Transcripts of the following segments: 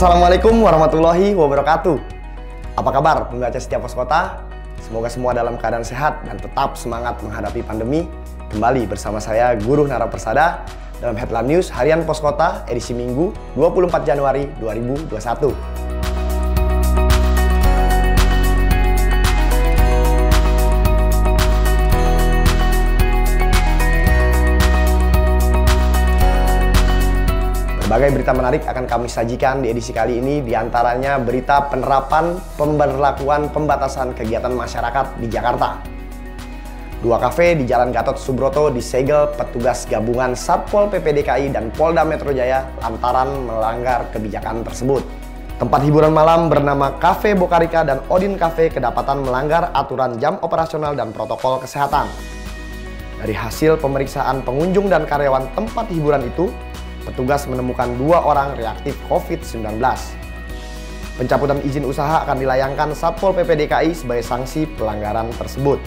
Assalamualaikum warahmatullahi wabarakatuh. Apa kabar pembaca setia Pos Kota? Semoga semua dalam keadaan sehat dan tetap semangat menghadapi pandemi. Kembali bersama saya Guru Nara Persada dalam Headline News Harian Pos Kota edisi Minggu 24 Januari 2021. Berbagai berita menarik akan kami sajikan di edisi kali ini, diantaranya berita penerapan pemberlakuan pembatasan kegiatan masyarakat di Jakarta. Dua kafe di Jalan Gatot Subroto disegel petugas gabungan Satpol PP DKI dan Polda Metro Jaya lantaran melanggar kebijakan tersebut. Tempat hiburan malam bernama Cafe Bokarika dan Odin Cafe kedapatan melanggar aturan jam operasional dan protokol kesehatan. Dari hasil pemeriksaan pengunjung dan karyawan tempat hiburan itu, petugas menemukan 2 orang reaktif COVID-19. Pencabutan izin usaha akan dilayangkan Satpol PP DKI sebagai sanksi pelanggaran tersebut.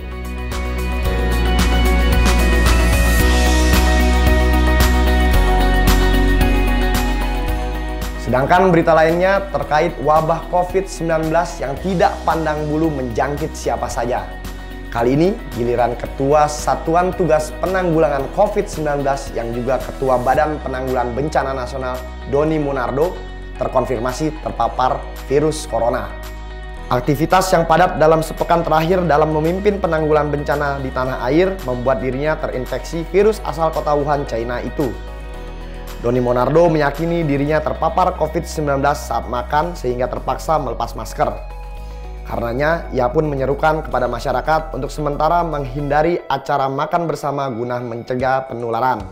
Sedangkan berita lainnya terkait wabah COVID-19 yang tidak pandang bulu menjangkit siapa saja. Kali ini giliran Ketua Satuan Tugas Penanggulangan COVID-19 yang juga Ketua Badan Penanggulangan Bencana Nasional Doni Monardo terkonfirmasi terpapar virus corona. Aktivitas yang padat dalam sepekan terakhir dalam memimpin penanggulangan bencana di tanah air membuat dirinya terinfeksi virus asal kota Wuhan, China itu. Doni Monardo meyakini dirinya terpapar COVID-19 saat makan sehingga terpaksa melepas masker. Karenanya, ia pun menyerukan kepada masyarakat untuk sementara menghindari acara makan bersama guna mencegah penularan.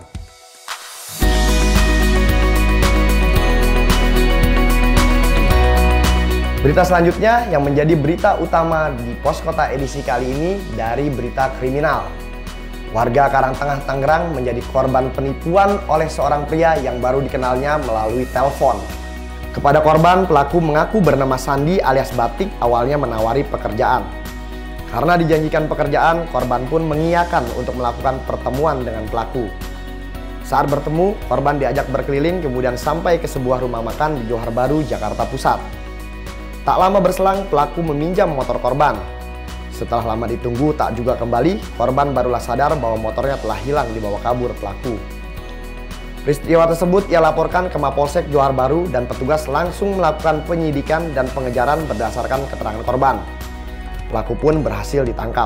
Berita selanjutnya yang menjadi berita utama di Pos Kota edisi kali ini dari berita kriminal. Warga Karangtengah, Tangerang menjadi korban penipuan oleh seorang pria yang baru dikenalnya melalui telepon. Kepada korban, pelaku mengaku bernama Sandi alias Batik awalnya menawari pekerjaan. Karena dijanjikan pekerjaan, korban pun mengiyakan untuk melakukan pertemuan dengan pelaku. Saat bertemu, korban diajak berkeliling kemudian sampai ke sebuah rumah makan di Johar Baru, Jakarta Pusat. Tak lama berselang, pelaku meminjam motor korban. Setelah lama ditunggu tak juga kembali, korban barulah sadar bahwa motornya telah hilang dibawa kabur pelaku. Peristiwa tersebut ia laporkan ke Mapolsek Johar Baru dan petugas langsung melakukan penyidikan dan pengejaran berdasarkan keterangan korban. Pelaku pun berhasil ditangkap.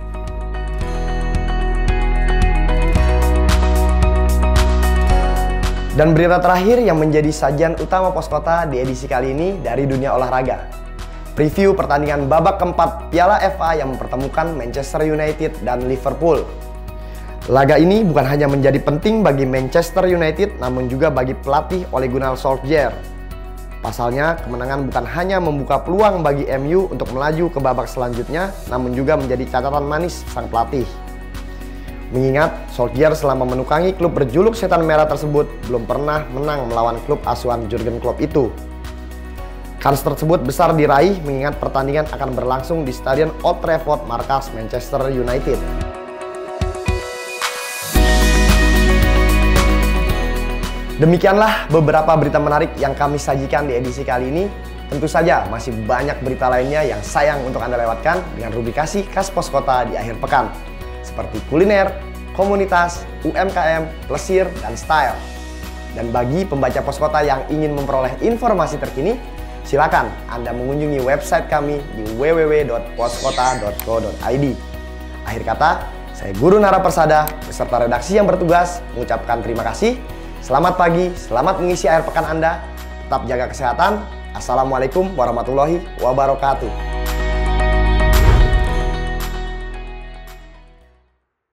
Dan berita terakhir yang menjadi sajian utama Pos Kota di edisi kali ini dari dunia olahraga. Preview pertandingan babak keempat Piala FA yang mempertemukan Manchester United dan Liverpool. Laga ini bukan hanya menjadi penting bagi Manchester United, namun juga bagi pelatih Ole Gunnar Solskjaer. Pasalnya, kemenangan bukan hanya membuka peluang bagi MU untuk melaju ke babak selanjutnya, namun juga menjadi catatan manis sang pelatih. Mengingat, Solskjaer selama menukangi klub berjuluk Setan Merah tersebut belum pernah menang melawan klub asuhan Jurgen Klopp itu. Kans tersebut besar diraih mengingat pertandingan akan berlangsung di Stadion Old Trafford markas Manchester United. Demikianlah beberapa berita menarik yang kami sajikan di edisi kali ini. Tentu saja masih banyak berita lainnya yang sayang untuk Anda lewatkan dengan rubrikasi khas Pos Kota di akhir pekan. Seperti kuliner, komunitas, UMKM, plesir, dan style. Dan bagi pembaca Pos Kota yang ingin memperoleh informasi terkini, silakan Anda mengunjungi website kami di www.poskota.co.id. Akhir kata, saya Guru Nara Persada beserta redaksi yang bertugas mengucapkan terima kasih. Selamat pagi, selamat mengisi akhir pekan Anda. Tetap jaga kesehatan. Assalamualaikum warahmatullahi wabarakatuh.